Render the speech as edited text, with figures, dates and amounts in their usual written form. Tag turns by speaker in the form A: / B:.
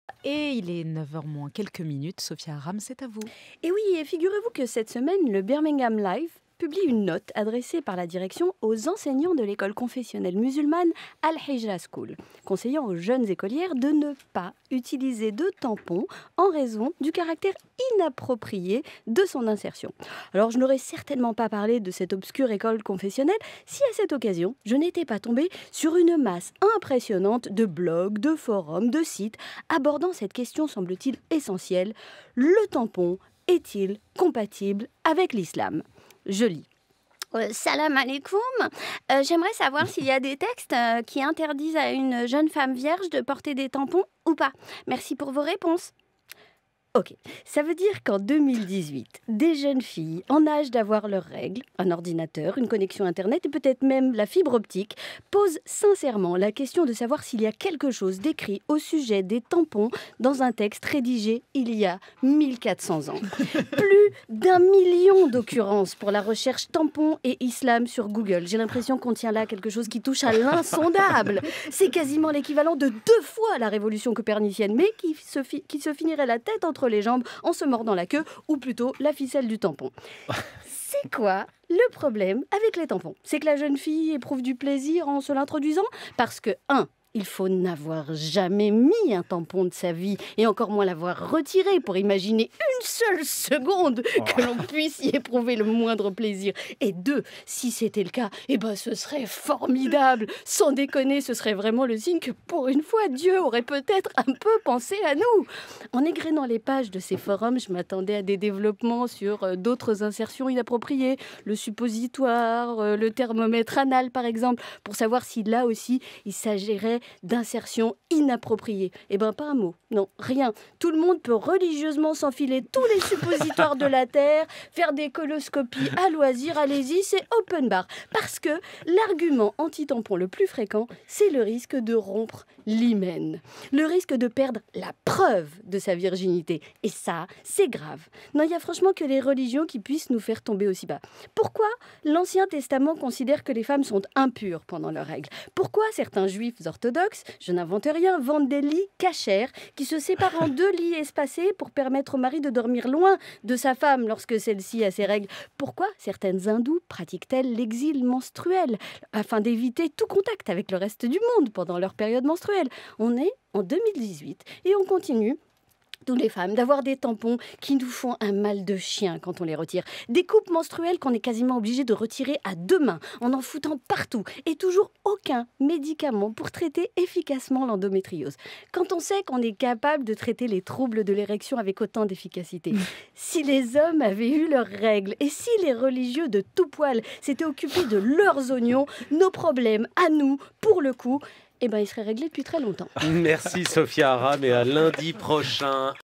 A: Et il est 9 heures moins quelques minutes. Sophia Aram, c'est à vous.
B: Et oui, et figurez-vous que cette semaine, le Birmingham Live publie une note adressée par la direction aux enseignants de l'école confessionnelle musulmane Al-Hijra School, conseillant aux jeunes écolières de ne pas utiliser de tampons en raison du caractère inapproprié de son insertion. Alors, je n'aurais certainement pas parlé de cette obscure école confessionnelle si à cette occasion, je n'étais pas tombée sur une masse impressionnante de blogs, de forums, de sites abordant cette question semble-t-il essentielle: le tampon est-il compatible avec l'islam? Je lis. Salam alaikum. J'aimerais savoir s'il y a des textes qui interdisent à une jeune femme vierge de porter des tampons ou pas. Merci pour vos réponses. Ok, ça veut dire qu'en 2018, des jeunes filles en âge d'avoir leurs règles, un ordinateur, une connexion Internet et peut-être même la fibre optique, posent sincèrement la question de savoir s'il y a quelque chose d'écrit au sujet des tampons dans un texte rédigé il y a 1400 ans. Plus d'1 million d'occurrences pour la recherche tampons et islam sur Google. J'ai l'impression qu'on tient là quelque chose qui touche à l'insondable. C'est quasiment l'équivalent de 2 fois la révolution copernicienne, mais qui se finirait la tête entre les jambes en se mordant la queue, ou plutôt la ficelle du tampon. C'est quoi le problème avec les tampons? C'est que la jeune fille éprouve du plaisir en se l'introduisant parce que, il faut n'avoir jamais mis un tampon de sa vie et encore moins l'avoir retiré pour imaginer une seule seconde que l'on puisse y éprouver le moindre plaisir. Et 2, si c'était le cas, ce serait formidable. Sans déconner, ce serait vraiment le signe que pour une fois, Dieu aurait peut-être un peu pensé à nous. En égrénant les pages de ces forums, je m'attendais à des développements sur d'autres insertions inappropriées, le suppositoire, le thermomètre anal par exemple, pour savoir si là aussi il s'agirait d'insertion inappropriée. Pas un mot, non, rien. Tout le monde peut religieusement s'enfiler tous les suppositoires de la Terre, faire des coloscopies à loisir, allez-y, c'est open bar. Parce que l'argument anti-tampon le plus fréquent, c'est le risque de rompre l'hymen. Le risque de perdre la preuve de sa virginité. Et ça, c'est grave. Non, il y a franchement que les religions qui puissent nous faire tomber aussi bas. Pourquoi l'Ancien Testament considère que les femmes sont impures pendant leurs règles? Pourquoi certains juifs orthodoxes, je n'invente rien, vendent des lits cachers qui se séparent en 2 lits espacés pour permettre au mari de dormir loin de sa femme lorsque celle-ci a ses règles? Pourquoi certaines hindoues pratiquent-elles l'exil menstruel afin d'éviter tout contact avec le reste du monde pendant leur période menstruelle? On est en 2018 et on continue, tous les femmes, d'avoir des tampons qui nous font un mal de chien quand on les retire. Des coupes menstruelles qu'on est quasiment obligé de retirer à 2 mains, en foutant partout. Et toujours aucun médicament pour traiter efficacement l'endométriose. Quand on sait qu'on est capable de traiter les troubles de l'érection avec autant d'efficacité. Si les hommes avaient eu leurs règles et si les religieux de tout poil s'étaient occupés de leurs oignons, nos problèmes à nous, pour le coup, ils seraient réglés depuis très longtemps.
C: Merci Sophia Aram et à lundi prochain.